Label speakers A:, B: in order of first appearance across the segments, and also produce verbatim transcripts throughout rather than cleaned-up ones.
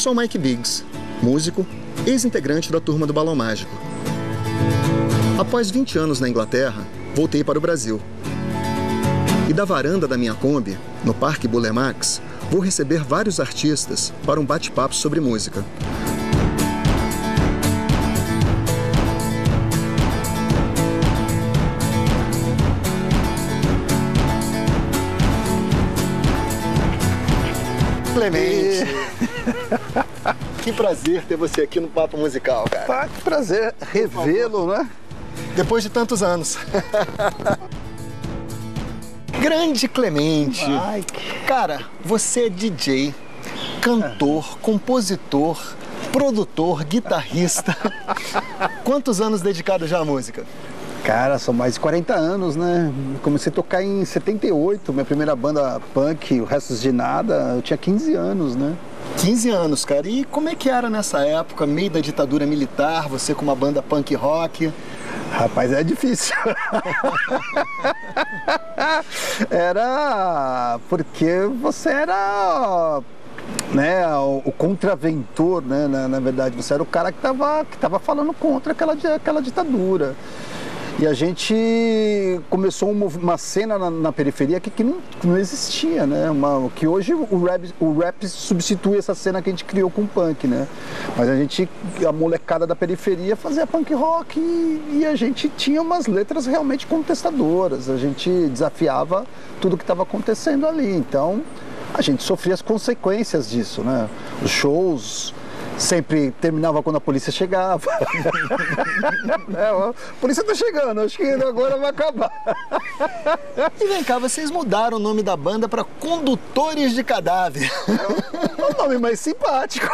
A: sou Mike Biggs, músico, ex-integrante da Turma do Balão Mágico. Após vinte anos na Inglaterra, voltei para o Brasil. E da varanda da minha Kombi, no Parque Bulemax, vou receber vários artistas para um bate-papo sobre música. Clemente! Que prazer ter você aqui no Papo Musical, cara.
B: Tá, que prazer revê-lo, né?
A: Depois de tantos anos. Grande Clemente!
B: Mike.
A: Cara, você é D J, cantor, compositor, produtor, guitarrista. Quantos anos dedicado já à música?
B: Cara, são mais de quarenta anos, né? Comecei a tocar em setenta e oito, minha primeira banda punk, o Restos de Nada, eu tinha quinze anos, né?
A: quinze anos, cara. E como é que era nessa época, meio da ditadura militar, você com uma banda punk rock?
B: Rapaz, é difícil. Era porque você era, né, o, o contraventor, né? Na, na verdade, você era o cara que estava que tava falando contra aquela, aquela ditadura. E a gente começou uma, uma cena na, na periferia que, que, não, que não existia, né? Uma, que hoje o rap, o rap substitui essa cena que a gente criou com o punk, né? Mas a gente, a molecada da periferia fazia punk rock e, e a gente tinha umas letras realmente contestadoras. A gente desafiava tudo que estava acontecendo ali. Então, a gente sofria as consequências disso, né? Os shows sempre terminava quando a polícia chegava. É, a polícia tá chegando, acho que agora vai acabar.
A: E vem cá, vocês mudaram o nome da banda para Condutores de Cadáver.
B: É um nome mais simpático.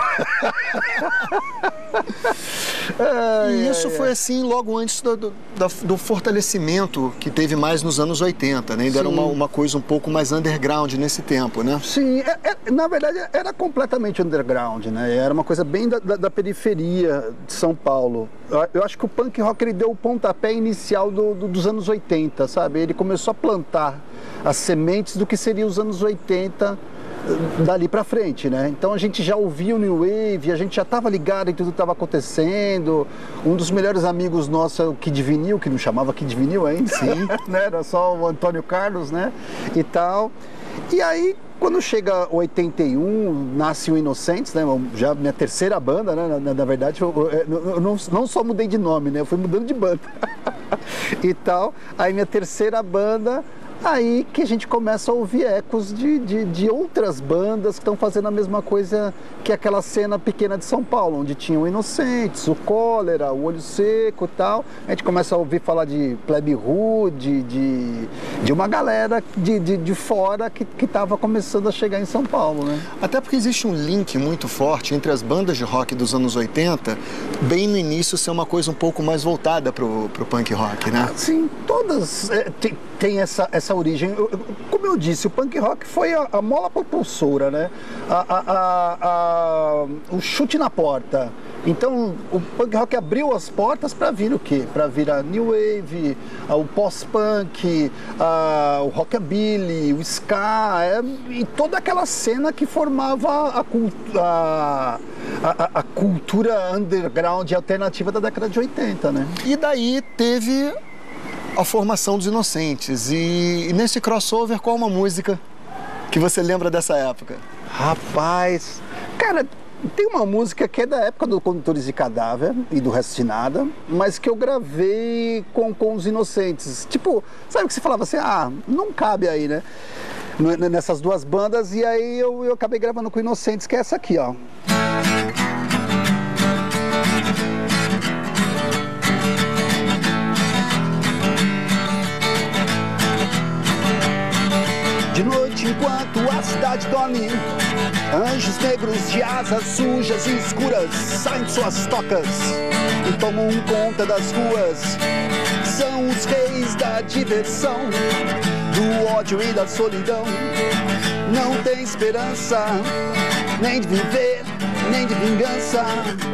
A: Ai, e isso ai, foi ai. assim logo antes do, do, do fortalecimento que teve mais nos anos oitenta, né? Ainda era uma, uma coisa um pouco mais underground nesse tempo, né?
B: Sim, é, é, na verdade era completamente underground, né? Era uma coisa bem da, da, da periferia de São Paulo. Eu, eu acho que o punk rock ele deu o pontapé inicial do, do, dos anos oitenta, sabe? Ele começou a plantar as sementes do que seria os anos oitenta dali pra frente, né? Então a gente já ouvia o New Wave, a gente já estava ligado em tudo que estava acontecendo. Um dos melhores amigos nossos é o Kid Vinil, que não chamava Kid Vinil ainda, sim, né? Era só o Antônio Carlos, né? E tal. E aí, quando chega oitenta e um, nasce o Inocentes, né? Já minha terceira banda, né? Na, na verdade, eu, eu, eu não, não só mudei de nome, né? Eu fui mudando de banda e tal. Aí minha terceira banda. Aí que a gente começa a ouvir ecos de, de, de outras bandas que estão fazendo a mesma coisa que aquela cena pequena de São Paulo, onde tinha o Inocentes, o Cólera, o Olho Seco e tal. A gente começa a ouvir falar de Plebe Rude, de, de uma galera de, de, de fora que estava começando a chegar em São Paulo, né?
A: Até porque existe um link muito forte entre as bandas de rock dos anos oitenta, bem no início ser uma coisa um pouco mais voltada pro, pro punk rock, né?
B: Ah, sim, todas é, tem, tem essa, essa origem. Eu, como eu disse, o punk rock foi a, a mola propulsora, né? A, a, a, a, o chute na porta. Então, o punk rock abriu as portas para vir o quê? Para vir a New Wave, a, o pós-punk, a, o rockabilly, o ska, é, e toda aquela cena que formava a, a, a, a cultura underground e alternativa da década de oitenta, né?
A: E daí teve a formação dos Inocentes. E, e nesse crossover, qual uma música que você lembra dessa época?
B: Rapaz, cara, tem uma música que é da época do Condutores de Cadáver e do Resto de Nada, mas que eu gravei com, com os Inocentes. Tipo, sabe que você falava assim, ah, não cabe aí, né? Nessas duas bandas, e aí eu, eu acabei gravando com Inocentes, que é essa aqui, ó. De noite, enquanto a cidade dorme, anjos negros de asas sujas e escuras saem de suas tocas e tomam conta das ruas. São os reis da diversão, do ódio e da solidão. Não tem esperança, nem de viver, nem de vingança.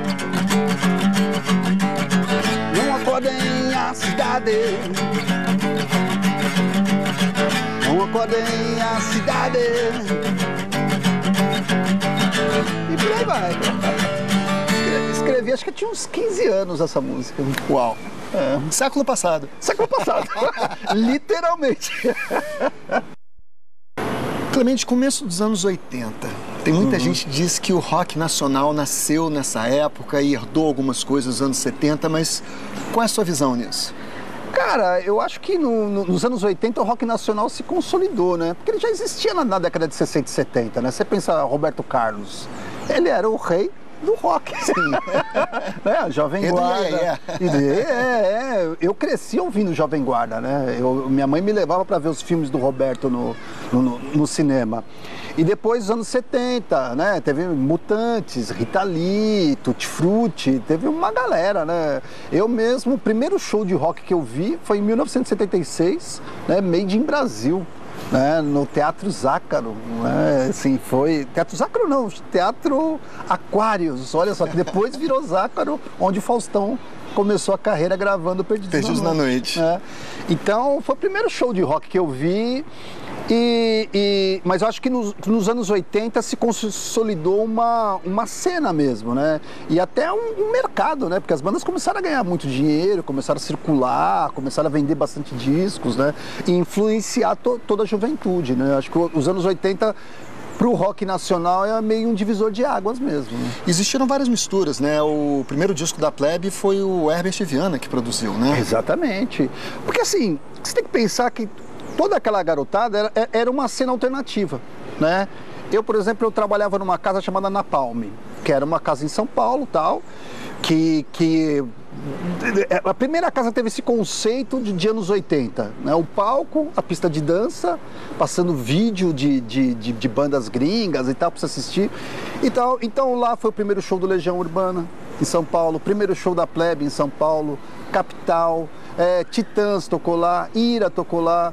B: Não acordem a cidade, não acordem a cidade. E por aí vai. Escrevi, escrevi, acho que eu tinha uns quinze anos essa música.
A: Uau.
B: É.
A: Século passado.
B: Século passado. Literalmente.
A: Clemente, começo dos anos oitenta. Tem muita
B: Uhum.
A: gente que diz que o rock nacional nasceu nessa época e herdou algumas coisas dos anos setenta, mas qual é a sua visão nisso?
B: Cara, eu acho que no, no, nos anos oitenta o rock nacional se consolidou, né? Porque ele já existia na, na década de sessenta e setenta, né? Você pensa Roberto Carlos, ele era o rei do rock. Sim. É, Jovem
A: E do
B: Guarda.
A: Iê, Iê.
B: E do Iê, é, é. Eu cresci ouvindo Jovem Guarda, né? Eu, minha mãe me levava para ver os filmes do Roberto no, no, no, no cinema. E depois, nos anos setenta, né? Teve Mutantes, Rita Lee, Tutti Frutti, teve uma galera, né? Eu mesmo, o primeiro show de rock que eu vi foi em mil novecentos e setenta e seis, né? Made in Brasil. Né, no Teatro Zácaro, né, assim, foi... Teatro Zácaro não, Teatro Aquários, olha só, que depois virou Zácaro, onde o Faustão começou a carreira gravando Perdidos,
A: Perdidos na Noite.
B: Né? Então, foi o primeiro show de rock que eu vi, e, e, mas eu acho que nos, nos anos oitenta se consolidou uma, uma cena mesmo, né? E até um, um mercado, né? Porque as bandas começaram a ganhar muito dinheiro, começaram a circular, começaram a vender bastante discos, né? E influenciar to, toda a juventude, né? Acho que os anos oitenta... Pro rock nacional é meio um divisor de águas mesmo. Né?
A: Existiram várias misturas, né? O primeiro disco da Plebe foi o Herbert Viana que produziu, né?
B: Exatamente. Porque assim, você tem que pensar que toda aquela garotada era, era uma cena alternativa, né? Eu, por exemplo, eu trabalhava numa casa chamada Napalm, que era uma casa em São Paulo, tal, que... que a primeira casa teve esse conceito de, de anos oitenta, né? O palco, a pista de dança, passando vídeo de, de, de, de bandas gringas e tal para você assistir e tal. Então lá foi o primeiro show do Legião Urbana em São Paulo, primeiro show da Plebe em São Paulo, Capital, é, Titãs tocou lá, Ira tocou lá,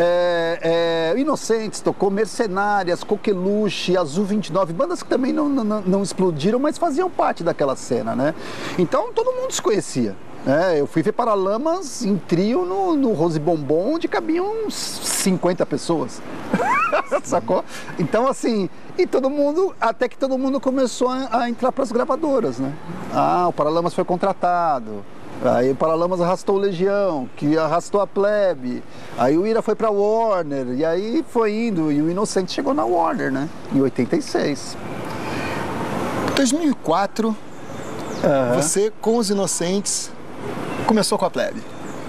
B: é, é, Inocentes tocou, Mercenárias, Coqueluche, Azul vinte e nove, bandas que também não, não, não explodiram, mas faziam parte daquela cena, né? Então todo mundo se conhecia. É, eu fui ver Paralamas em trio no, no Rose Bombom, onde cabiam uns cinquenta pessoas. Sacou? Então, assim, e todo mundo, até que todo mundo começou a, a entrar para as gravadoras, né? Ah, o Paralamas foi contratado. Aí o Paralamas arrastou o Legião, que arrastou a Plebe. Aí o Ira foi pra Warner, e aí foi indo, e o Inocente chegou na Warner, né? Em oitenta e seis.
A: dois mil e quatro, uhum. Você, com os Inocentes, começou com a Plebe.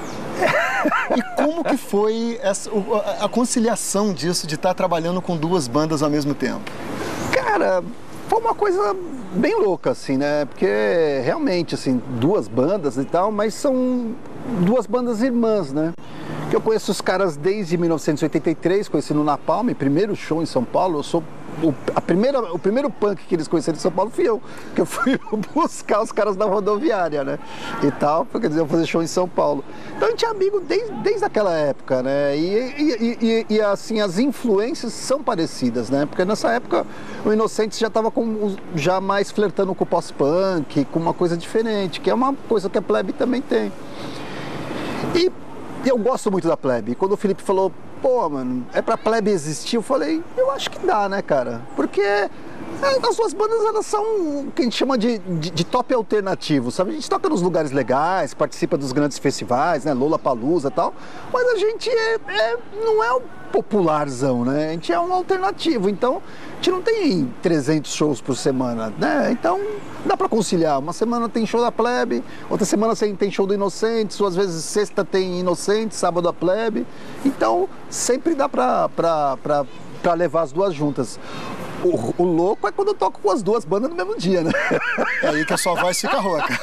A: E como que foi essa, a conciliação disso, de estar trabalhando com duas bandas ao mesmo tempo?
B: Cara, foi uma coisa bem louca, assim, né? Porque realmente, assim, duas bandas e tal, mas são duas bandas irmãs, né? Que eu conheço os caras desde mil novecentos e oitenta e três, conheci no Napalm, primeiro show em São Paulo. Eu sou o, a primeira, o primeiro punk que eles conheceram em São Paulo fui eu, que eu fui buscar os caras da rodoviária, né? E tal, porque eu ia fazer show em São Paulo. Então a gente é amigo desde, desde aquela época, né? E, e, e, e assim, as influências são parecidas, né? Porque nessa época o Inocentes já estava com, já mais flertando com o pós-punk, com uma coisa diferente, que é uma coisa que a Plebe também tem. E eu gosto muito da Plebe. Quando o Felipe falou, pô, mano, é pra Plebe existir, eu falei, eu acho que dá, né, cara? Porque as duas bandas, elas são o que a gente chama de, de, de top alternativo, sabe? A gente toca nos lugares legais, participa dos grandes festivais, né, Lollapalooza e tal, mas a gente é, é, não é o popularzão, né? A gente é um alternativo, então a gente não tem trezentos shows por semana, né? Então dá pra conciliar. Uma semana tem show da Plebe, outra semana tem show do Inocentes, ou às vezes sexta tem Inocentes, sábado a Plebe. Então sempre dá pra, pra, pra, pra levar as duas juntas. O, o louco é quando eu toco com as duas bandas no mesmo dia, né?
A: É aí que a sua voz fica rouca.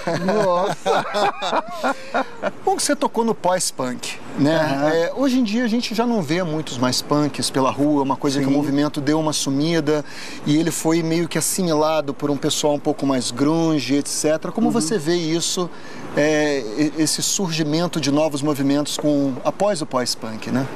B: Nossa!
A: Bom que você tocou no pós-punk, né? Uhum. É, hoje em dia a gente já não vê muitos mais punks pela rua, uma coisa Sim. que o movimento deu uma sumida e ele foi meio que assimilado por um pessoal um pouco mais grunge, etcétera. Como uhum. você vê isso, é, esse surgimento de novos movimentos com, após o pós-punk, né?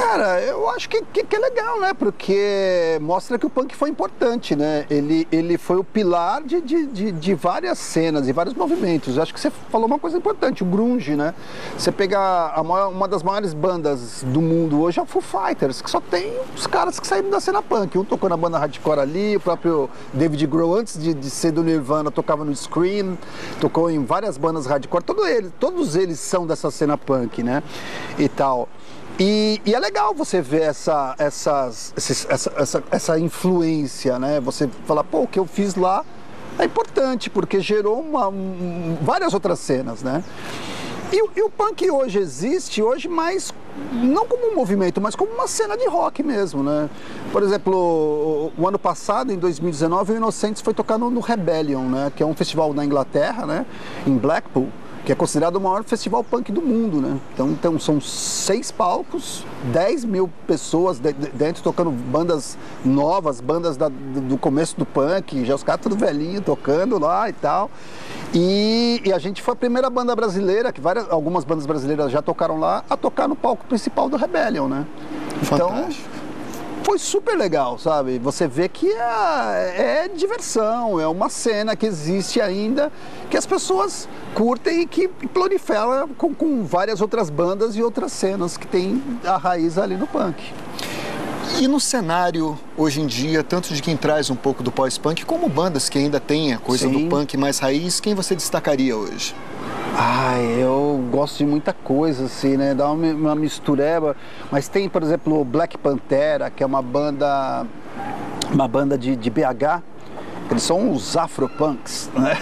B: Cara, eu acho que, que, que é legal, né? Porque mostra que o punk foi importante, né? Ele, ele foi o pilar de, de, de, de várias cenas e vários movimentos. Eu acho que você falou uma coisa importante, o grunge, né? Você pegar a maior, uma das maiores bandas do mundo hoje é o Foo Fighters, que só tem os caras que saíram da cena punk. Um tocou na banda hardcore ali, o próprio David Grohl, antes de, de ser do Nirvana, tocava no Scream, tocou em várias bandas hardcore. Todo ele, todos eles são dessa cena punk, né? E tal. E, e é legal você ver essa, essas, essa, essa, essa influência, né? Você falar, pô, o que eu fiz lá é importante, porque gerou uma, um, várias outras cenas, né? E, e o punk hoje existe, hoje mais, não como um movimento, mas como uma cena de rock mesmo, né? Por exemplo, o, o ano passado, em dois mil e dezenove, o Inocentes foi tocar no, no Rebellion, né? Que é um festival na Inglaterra, né? Em Blackpool, que é considerado o maior festival punk do mundo, né? Então, então são seis palcos, dez mil pessoas de, de, dentro tocando bandas novas, bandas da, do, do começo do punk, já os caras tudo velhinho tocando lá e tal. E, e a gente foi a primeira banda brasileira, que várias, algumas bandas brasileiras já tocaram lá, a tocar no palco principal do Rebellion, né?
A: Fantástico.
B: Então, foi super legal, sabe? Você vê que é, é diversão, é uma cena que existe ainda, que as pessoas curtem e que prolifera com, com várias outras bandas e outras cenas que tem a raiz ali no punk.
A: E no cenário, hoje em dia, tanto de quem traz um pouco do pós-punk, como bandas que ainda têm a coisa
B: Sim.
A: do punk mais raiz, quem você destacaria hoje?
B: Ah, eu gosto de muita coisa, assim, né? Dá uma, uma mistureba. Mas tem, por exemplo, o Black Pantera, que é uma banda, uma banda de, de B H. Eles são os afropunks, né?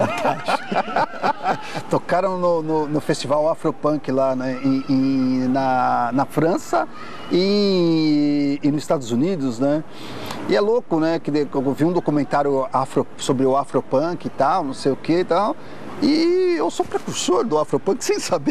B: Tocaram no, no, no festival Afropunk lá, né? em, em, na, na França e, e nos Estados Unidos, né? E é louco, né? Que eu vi um documentário afro, sobre o Afropunk e tal, não sei o que e tal. E eu sou precursor do Afropunk sem saber.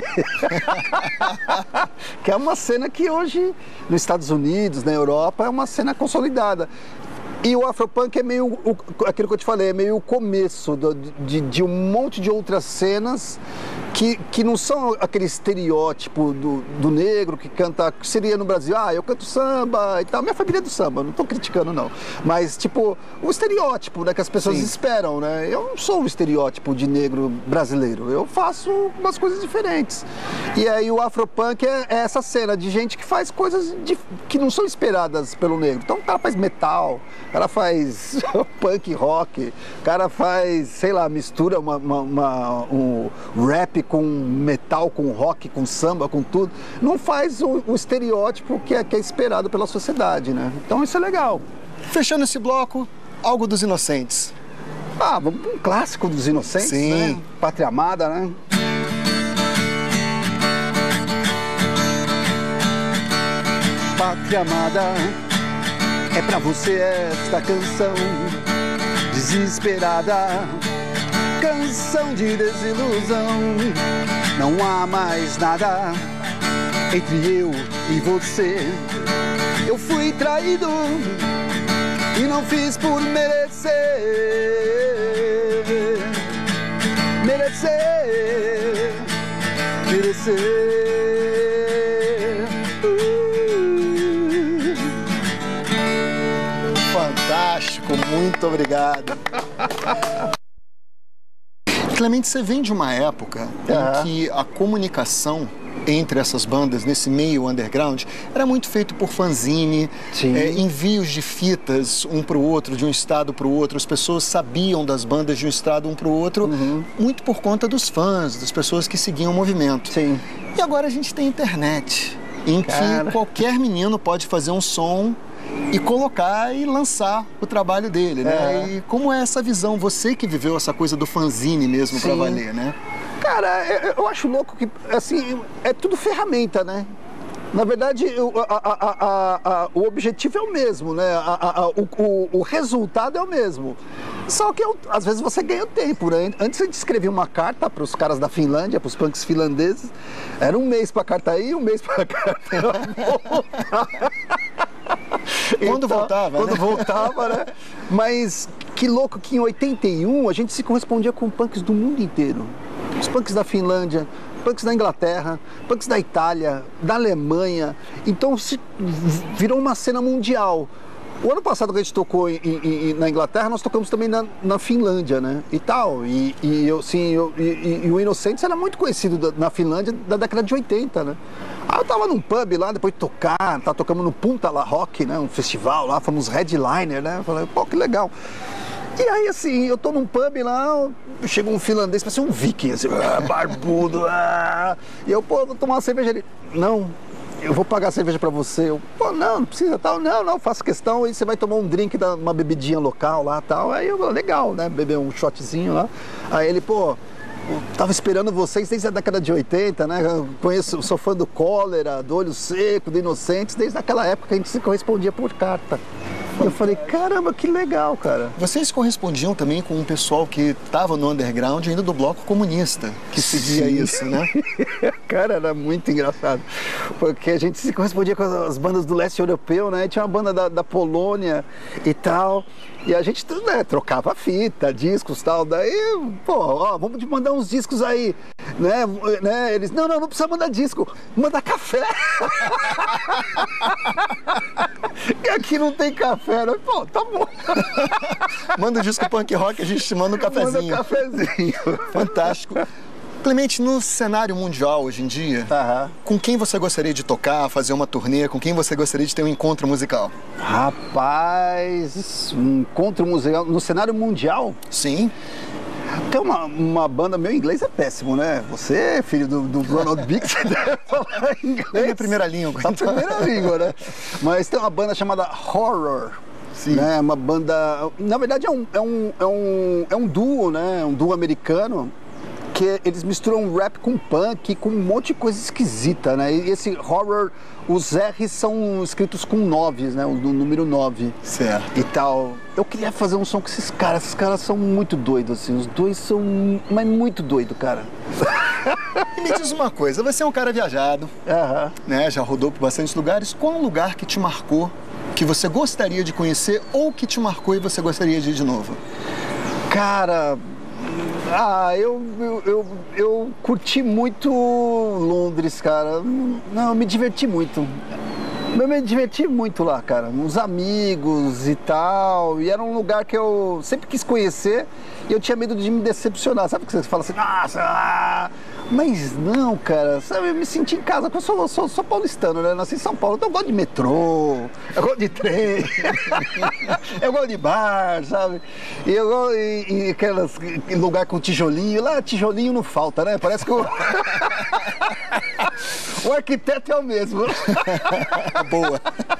B: Que é uma cena que hoje, nos Estados Unidos, na Europa, é uma cena consolidada. E o Afropunk é meio, o, aquilo que eu te falei, é meio o começo do, de, de um monte de outras cenas que, que não são aquele estereótipo do, do negro que canta, que seria no Brasil, ah, eu canto samba e tal. Minha família é do samba, não estou criticando não. Mas, tipo, o estereótipo, né, que as pessoas Sim. esperam, né? Eu não sou um estereótipo de negro brasileiro, eu faço umas coisas diferentes. E aí o Afropunk é, é essa cena de gente que faz coisas de, que não são esperadas pelo negro. Então o cara faz metal, o cara faz punk rock, o cara faz, sei lá, mistura uma, uma, uma, um rap com metal, com rock, com samba, com tudo. Não faz o, o estereótipo que é, que é esperado pela sociedade, né? Então isso é legal.
A: Fechando esse bloco, algo dos Inocentes.
B: Ah, vamos para um clássico dos Inocentes,
A: Sim.
B: né? Pátria Amada, né? Pátria Amada, é pra você esta canção desesperada, canção de desilusão. Não há mais nada entre eu e você. Eu fui traído e não fiz por merecer. Merecer, merecer.
A: Fantástico, muito obrigado. Clemente, você vem de uma época
B: uhum.
A: em que a comunicação entre essas bandas, nesse meio underground, era muito feito por fanzine, é, envios de fitas um para o outro, de um estado para o outro. As pessoas sabiam das bandas de um estado um para o outro, uhum. muito por conta dos fãs, das pessoas que seguiam o movimento.
B: Sim.
A: E agora a gente tem internet, em Cara. que qualquer menino pode fazer um som e colocar e lançar o trabalho dele, né? É. E como é essa visão? Você que viveu essa coisa do fanzine mesmo para valer, né?
B: Cara, eu acho louco que, assim, é tudo ferramenta, né? Na verdade, o, a, a, a, a, o objetivo é o mesmo, né? A, a, o, o, o resultado é o mesmo. Só que eu, às vezes você ganha tempo, né? Antes a gente escrevia uma carta para os caras da Finlândia, para os punks finlandeses. Era um mês para a carta ir, um mês para a carta voltar.
A: Quando então, voltava,
B: Quando
A: né?
B: voltava, né? Mas que louco que em oitenta e um a gente se correspondia com punks do mundo inteiro. Os punks da Finlândia, punks da Inglaterra, punks da Itália, da Alemanha. Então se virou uma cena mundial. O ano passado que a gente tocou em, em, na Inglaterra, nós tocamos também na, na Finlândia, né? E tal. E, e, eu, sim, eu, e, e o Inocentes era muito conhecido da, na Finlândia da década de oitenta, né? Aí eu tava num pub lá, depois de tocar, tá tocando no Punta La Rock, né? Um festival lá, fomos headliner, né? Eu falei, pô, que legal. E aí, assim, eu tô num pub lá, chega um finlandês, parece um viking, assim, ah, barbudo, ah. E eu, pô, vou tomar uma cerveja ali. Não. Eu vou pagar a cerveja pra você. Eu, pô, não, não precisa tal. Não, não, faço questão. Aí você vai tomar um drink, uma bebidinha local lá tal. Aí eu, legal, né? Beber um shotzinho lá. Aí ele, pô, eu tava esperando vocês desde a década de oitenta, né? Eu conheço, sou fã do Cólera, do Olho Seco, do Inocentes, desde aquela época que a gente se correspondia por carta. E eu falei, caramba, que legal, cara.
A: Vocês correspondiam também com um pessoal que estava no underground ainda do bloco comunista, que seguia isso, né?
B: Cara, era muito engraçado, porque a gente se correspondia com as bandas do leste europeu, né? Tinha uma banda da, da Polônia e tal, e a gente, né, trocava fita, discos e tal, daí, pô, ó, vamos te mandar uns discos aí, né? né? Eles, não, não, não precisa mandar disco, manda café. E aqui não tem café, né? Pô, tá bom.
A: Manda o disco punk rock, a gente te manda um cafezinho.
B: Manda um cafezinho.
A: Fantástico. Clemente, no cenário mundial hoje em dia,
B: Aham.
A: com quem você gostaria de tocar, fazer uma turnê? Com quem você gostaria de ter um encontro musical?
B: Rapaz, um encontro musical no cenário mundial?
A: Sim.
B: Tem uma, uma banda, meu inglês é péssimo, né? Você, filho do, do Ronald Bix, você deve falar inglês.
A: É a primeira língua.
B: A primeira língua, né? Mas tem uma banda chamada Horror.
A: Sim.
B: Né? Uma banda... Na verdade é um, é um, é um, é um duo, né? Um duo americano. Que eles misturam rap com punk, com um monte de coisa esquisita, né? E esse Horror, os R's são escritos com noves, né? O número nove.
A: Certo.
B: E tal. Eu queria fazer um som com esses caras. Esses caras são muito doidos, assim. Os dois são... Mas muito doido, cara.
A: E me diz uma coisa, você é um cara viajado,
B: Aham.
A: né? Já rodou por bastantes lugares. Qual é um lugar que te marcou, que você gostaria de conhecer ou que te marcou e você gostaria de ir de novo?
B: Cara... Ah, eu, eu, eu, eu curti muito Londres, cara. Não, eu me diverti muito. Eu me diverti muito lá, cara. Uns amigos e tal. E era um lugar que eu sempre quis conhecer e eu tinha medo de me decepcionar. Sabe que você fala assim, nossa... Ah... Mas não, cara, sabe, eu me senti em casa, porque eu sou, sou, sou paulistano, né? Nasci em São Paulo, então eu gosto de metrô, eu gosto de trem, eu gosto de bar, sabe? E eu gosto de aqueles lugar com tijolinho, lá tijolinho não falta, né? Parece que o, o arquiteto é o mesmo.
A: Boa.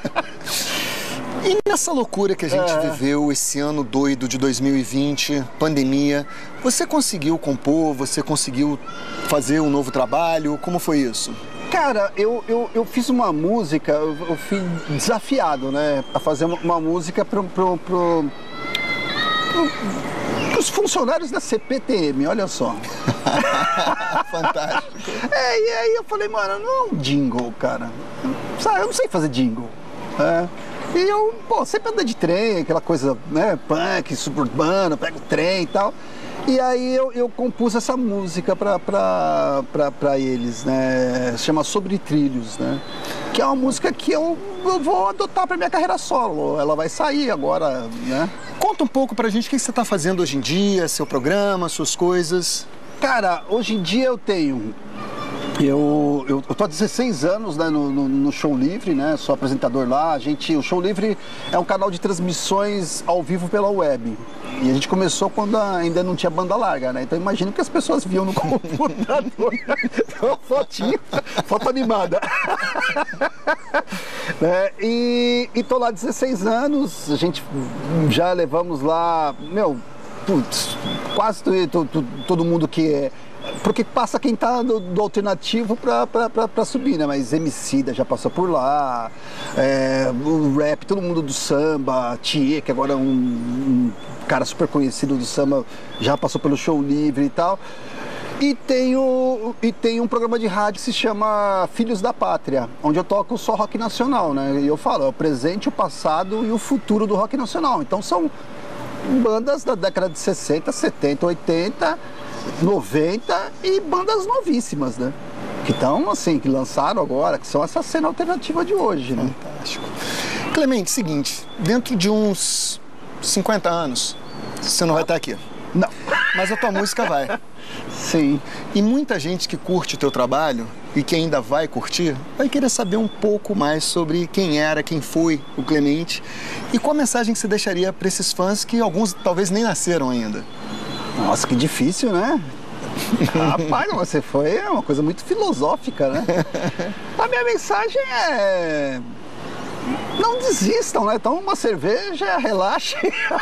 A: E nessa loucura que a gente
B: é.
A: viveu esse ano doido de dois mil e vinte, pandemia, você conseguiu compor, você conseguiu fazer um novo trabalho? Como foi isso?
B: Cara, eu, eu, eu fiz uma música, eu, eu fui desafiado, né, a fazer uma, uma música pro, pro, pro, pro, pros funcionários da C P T M, olha só.
A: Fantástico.
B: É, e aí eu falei, mano, não é um jingle, cara. Sabe, eu não sei fazer jingle. É. E eu, pô, sempre andei de trem, aquela coisa, né, punk, suburbano, pego trem e tal. E aí eu, eu compus essa música pra, pra, pra, pra eles, né, se chama Sobre Trilhos, né, que é uma música que eu, eu vou adotar pra minha carreira solo, ela vai sair agora, né.
A: Conta um pouco pra gente o que você tá fazendo hoje em dia, seu programa, suas coisas.
B: Cara, hoje em dia eu tenho... Eu, eu, eu tô há dezesseis anos, né, no, no, no Show Livre, né, sou apresentador lá. A gente, o Show Livre é um canal de transmissões ao vivo pela web. E a gente começou quando ainda não tinha banda larga, né? Então imagino que as pessoas viam no computador. Então, fotinho, foto animada. né? E, e tô lá há dezesseis anos, a gente já levamos lá, meu, putz, quase todo, todo, todo mundo que é... Porque passa quem tá do, do alternativo pra, pra, pra, pra subir, né? Mas Emicida já passou por lá, é, o rap, todo mundo do samba, Thier, que agora é um, um cara super conhecido do samba, já passou pelo Show Livre e tal. E tem, o, e tem um programa de rádio que se chama Filhos da Pátria, onde eu toco só rock nacional, né? E eu falo, é o presente, o passado e o futuro do rock nacional. Então são bandas da década de sessenta, setenta, oitenta... noventa e bandas novíssimas, né? Que estão, assim, que lançaram agora, que são essa cena alternativa de hoje, né?
A: Fantástico. Clemente, seguinte, dentro de uns cinquenta anos, você não vai estar aqui.
B: Não.
A: Mas a tua música vai.
B: Sim.
A: E muita gente que curte o teu trabalho e que ainda vai curtir, vai querer saber um pouco mais sobre quem era, quem foi o Clemente e qual a mensagem que você deixaria para esses fãs que alguns talvez nem nasceram ainda.
B: Nossa, que difícil, né? Rapaz, você foi uma coisa muito filosófica, né? A minha mensagem é... não desistam, né? Toma uma cerveja, relaxe.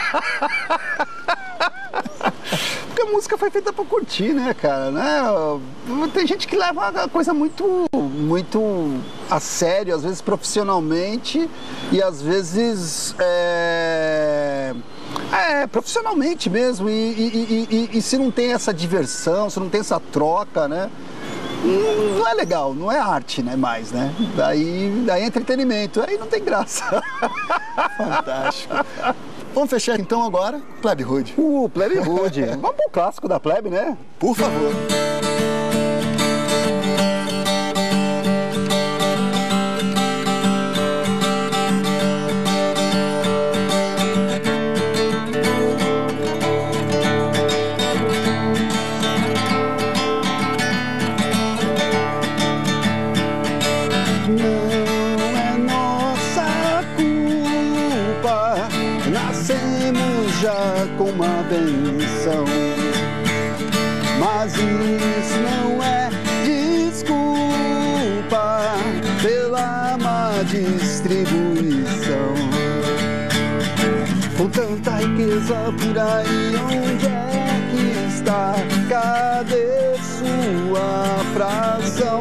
B: Porque a música foi feita pra curtir, né, cara? Né? Tem gente que leva a coisa muito, muito a sério, às vezes profissionalmente e às vezes é, é profissionalmente mesmo. E, e, e, e, e se não tem essa diversão, se não tem essa troca, né? Não é legal, não é arte, né, mais, né? Daí, daí é entretenimento, aí não tem graça.
A: Fantástico. Vamos fechar então agora, Plebe Rude.
B: Uh, Plebe Rude. Vamos pro clássico da Plebe, né?
A: Por favor.
B: Já com uma benção, mas isso não é desculpa pela má distribuição. Com tanta riqueza por aí, onde é que está? Cadê sua fração?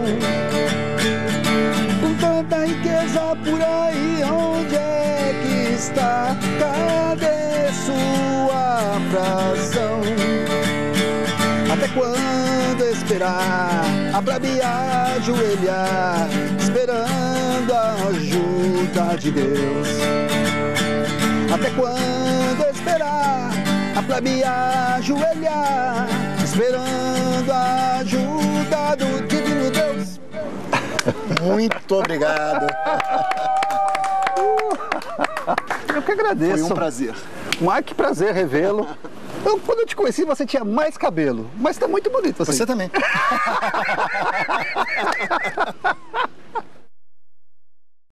B: Com tanta riqueza por aí, onde é que está? Cadê sua fração? Até quando esperar a plebe ajoelhar, esperando a ajuda de Deus? Até quando esperar a plebe ajoelhar, esperando a ajuda do divino Deus?
A: Muito obrigado.
B: Eu que agradeço.
A: Foi um prazer.
B: Mas que prazer revê-lo. Eu, quando eu te conheci, você tinha mais cabelo. Mas tá muito bonito assim.
A: Você também.